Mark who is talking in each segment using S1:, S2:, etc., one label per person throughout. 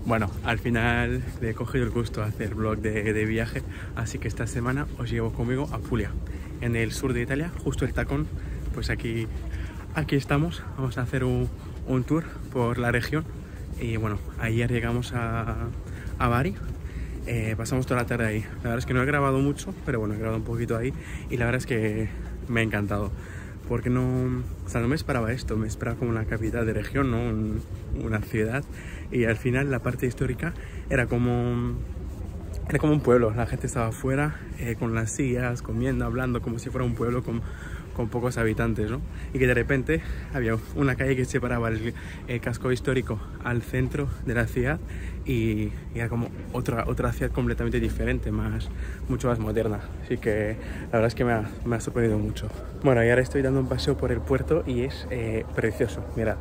S1: Bueno, al final le he cogido el gusto a hacer vlog de viaje, así que esta semana os llevo conmigo a Puglia, en el sur de Italia, justo el tacón. Pues aquí estamos, vamos a hacer un tour por la región. Y bueno, ayer llegamos a Bari, pasamos toda la tarde ahí. La verdad es que no he grabado mucho, pero bueno, he grabado un poquito ahí y la verdad es que me ha encantado. Porque no, o sea, no me esperaba esto, me esperaba como una capital de región, ¿no? Una ciudad, y al final la parte histórica era como un pueblo. La gente estaba afuera con las sillas, comiendo, hablando, como si fuera un pueblo con pocos habitantes, ¿no? Y que de repente había una calle que separaba el casco histórico al centro de la ciudad y era como otra ciudad completamente diferente, mucho más moderna. Así que la verdad es que me ha sorprendido mucho. Bueno, y ahora estoy dando un paseo por el puerto y es precioso, mirad.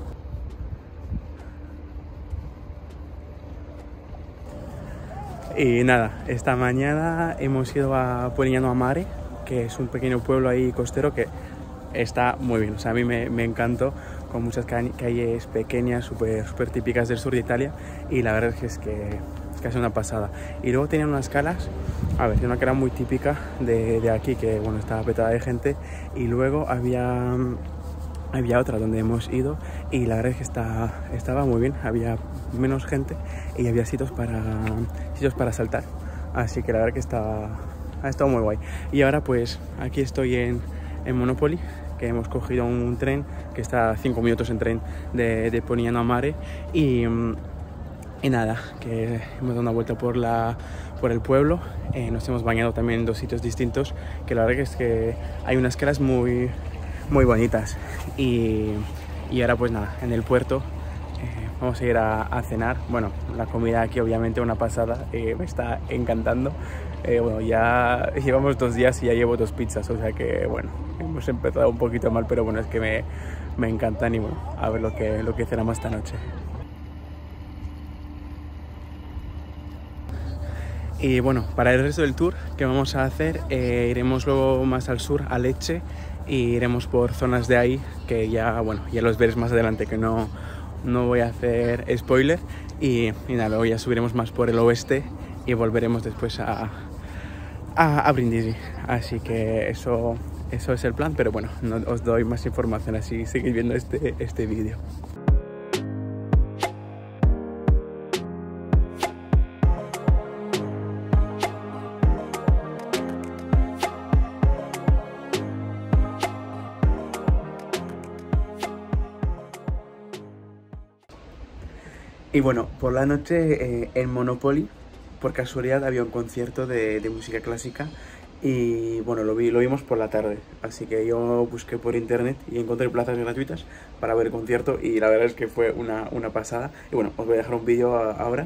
S1: Y nada, esta mañana hemos ido a Polignano a Mare, que es un pequeño pueblo ahí costero que está muy bien. O sea, a mí me encantó, con muchas calles pequeñas, súper típicas del sur de Italia, y la verdad es que es casi una pasada. Y luego tenían unas calas, a ver, una cala muy típica de aquí, que bueno, estaba petada de gente, y luego había otra donde hemos ido y la verdad es que estaba muy bien, había menos gente y había sitios para saltar, así que la verdad que ha estado muy guay. Y ahora pues aquí estoy en Monopoli, que hemos cogido un tren que está a 5 minutos en tren de Polignano a Mare y nada, que hemos dado una vuelta por el pueblo, nos hemos bañado también en 2 sitios distintos, que la verdad que es que hay unas calas muy bonitas. Y ahora pues nada, en el puerto vamos a ir a cenar. Bueno, la comida aquí obviamente una pasada, me está encantando. Bueno, ya llevamos 2 días y ya llevo 2 pizzas, o sea que bueno, hemos empezado un poquito mal, pero bueno, es que me encantan y bueno, a ver lo que cenamos esta noche. Y bueno, para el resto del tour que vamos a hacer, iremos luego más al sur, a Lecce, y iremos por zonas de ahí que ya los veréis más adelante, que no voy a hacer spoiler. Y nada, luego ya subiremos más por el oeste y volveremos después a Brindisi. Así que eso es el plan, pero bueno, no os doy más información, así seguid viendo este vídeo. Y bueno, por la noche en Monopoli, por casualidad había un concierto de música clásica y bueno, lo vimos por la tarde, así que yo busqué por internet y encontré plazas gratuitas para ver el concierto y la verdad es que fue una pasada. Y bueno, os voy a dejar un vídeo ahora.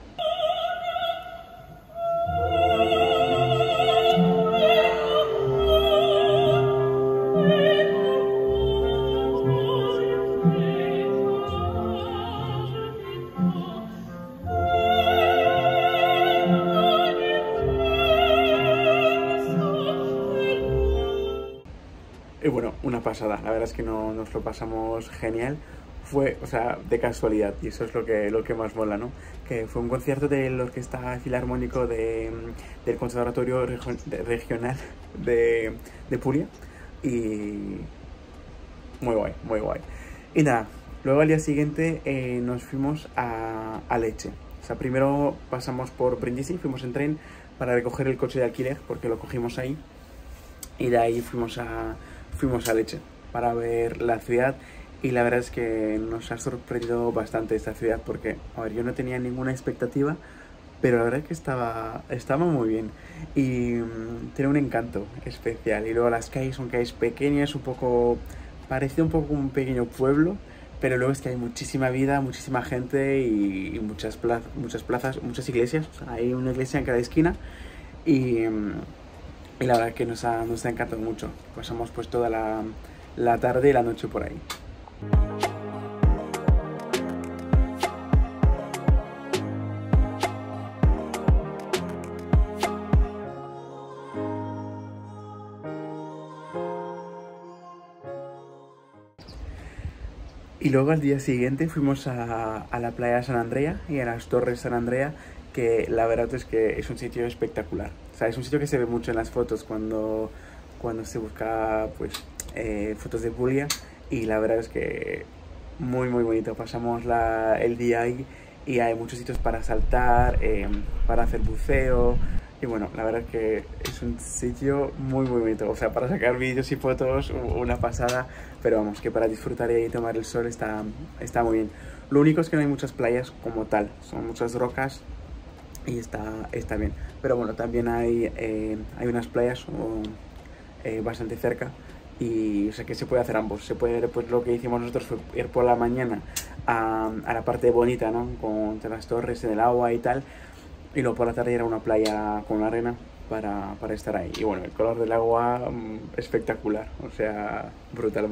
S1: Y bueno, una pasada, la verdad es que nos lo pasamos genial. Fue, o sea, de casualidad, y eso es lo que más mola, ¿no? Que fue un concierto de la Orquesta Filarmónico del Conservatorio Regional de Puglia, y muy guay, muy guay. Y nada, luego al día siguiente nos fuimos a Lecce. O sea, primero pasamos por Brindisi, fuimos en tren para recoger el coche de alquiler, porque lo cogimos ahí, y de ahí fuimos a Lecce para ver la ciudad. Y la verdad es que nos ha sorprendido bastante esta ciudad, porque, a ver, yo no tenía ninguna expectativa, pero la verdad es que estaba muy bien y tiene un encanto especial. Y luego las calles son calles pequeñas, parece un poco un pequeño pueblo, pero luego es que hay muchísima vida, muchísima gente y muchas plazas, muchas iglesias. O sea, hay una iglesia en cada esquina y la verdad que nos ha encantado mucho. Pasamos pues toda la tarde y la noche por ahí. Y luego al día siguiente fuimos a la playa de San Andrea y a las Torres San Andrea, que la verdad es que es un sitio espectacular. O sea, es un sitio que se ve mucho en las fotos cuando se busca pues fotos de Puglia, y la verdad es que muy bonito. Pasamos el día ahí y hay muchos sitios para saltar, para hacer buceo. Y bueno, la verdad es que es un sitio muy bonito. O sea, para sacar vídeos y fotos, una pasada. Pero vamos, que para disfrutar y tomar el sol está muy bien. Lo único es que no hay muchas playas como tal. Son muchas rocas y está bien. Pero bueno, también hay unas playas bastante cerca. Y o sea que se puede hacer ambos. Se puede, pues lo que hicimos nosotros fue ir por la mañana a la parte bonita, ¿no? Con las torres en el agua y tal. Y luego por la tarde era una playa con arena para estar ahí. Y bueno, el color del agua espectacular, o sea, brutal.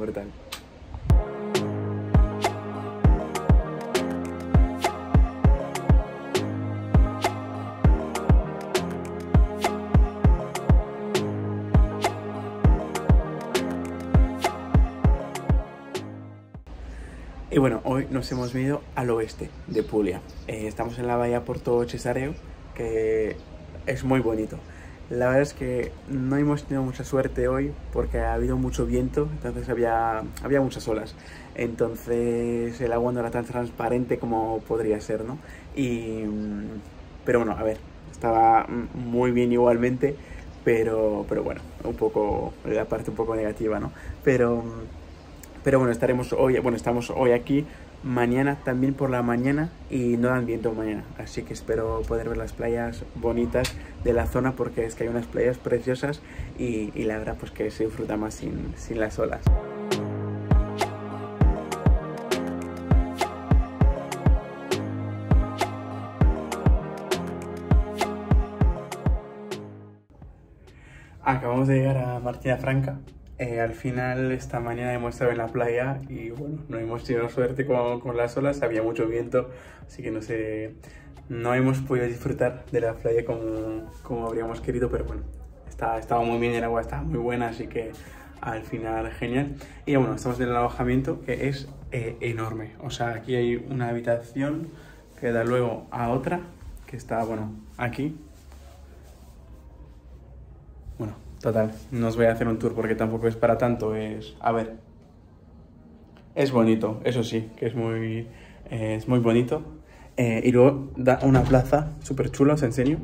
S1: Y bueno, hoy nos hemos venido al oeste de Puglia. Estamos en la bahía Porto Cesareo, que es muy bonito. La verdad es que no hemos tenido mucha suerte hoy porque ha habido mucho viento, entonces había muchas olas. Entonces el agua no era tan transparente como podría ser, ¿no? Pero bueno, a ver, estaba muy bien igualmente, pero bueno, un poco, la parte un poco negativa, ¿no? Pero bueno, estamos hoy aquí, mañana también por la mañana, y no dan viento mañana. Así que espero poder ver las playas bonitas de la zona, porque es que hay unas playas preciosas y la verdad pues que se disfruta más sin las olas. Acabamos de llegar a Martina Franca. Al final esta mañana hemos estado en la playa y bueno, no hemos tenido suerte con las olas, había mucho viento, así que no hemos podido disfrutar de la playa como habríamos querido, pero bueno, estaba muy bien, el agua estaba muy buena, así que al final genial. Y bueno, estamos en el alojamiento, que es enorme. O sea, aquí hay una habitación que da luego a otra, que está, bueno, aquí. Bueno, total, no os voy a hacer un tour porque tampoco es para tanto. A ver, es bonito, eso sí, que es muy bonito. Y luego da una plaza súper chula, os enseño.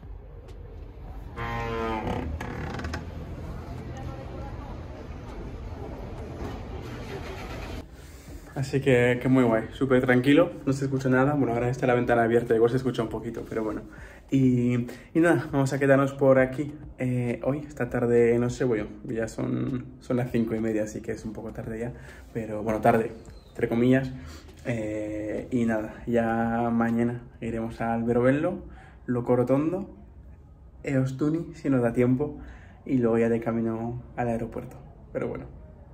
S1: Así que muy guay, súper tranquilo, no se escucha nada. Bueno, ahora está la ventana abierta, igual se escucha un poquito, pero bueno. Y nada, vamos a quedarnos por aquí. Hoy, esta tarde, no sé, bueno, ya son las 5:30, así que es un poco tarde ya. Pero bueno, tarde, entre comillas. Y nada, ya mañana iremos a Alberobello, Locorotondo, Eostuni, si nos da tiempo. Y luego ya de camino al aeropuerto, pero bueno.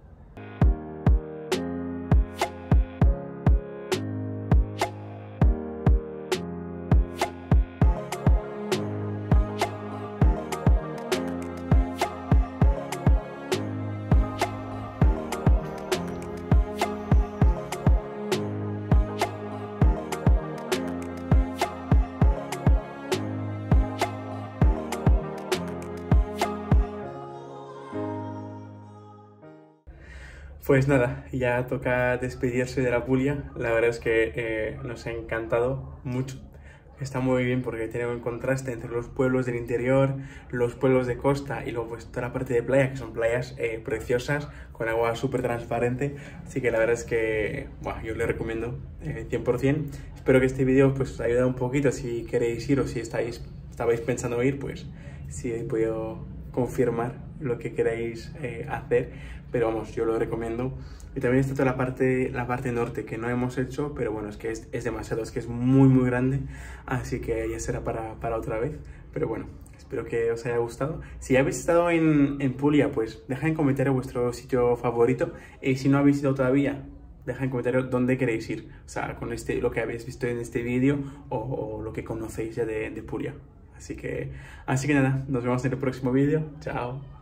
S1: Pues nada, ya toca despedirse de la Puglia. La verdad es que nos ha encantado mucho. Está muy bien porque tiene un contraste entre los pueblos del interior, los pueblos de costa y luego pues toda la parte de playa, que son playas preciosas, con agua súper transparente. Así que la verdad es que bueno, yo le recomiendo 100%. Espero que este vídeo pues, os ayude un poquito si queréis ir o si estabais pensando ir, pues si he podido confirmar lo que queráis hacer. Pero vamos, yo lo recomiendo. Y también está toda la parte norte, que no hemos hecho, pero bueno, es que es demasiado, es que es muy grande, así que ya será para otra vez. Pero bueno, espero que os haya gustado. Si habéis estado en Puglia, pues dejad en comentarios vuestro sitio favorito, y si no habéis ido todavía, dejad en comentarios dónde queréis ir, o sea, con lo que habéis visto en este vídeo o lo que conocéis ya de Puglia. Así que nada, nos vemos en el próximo vídeo. Chao.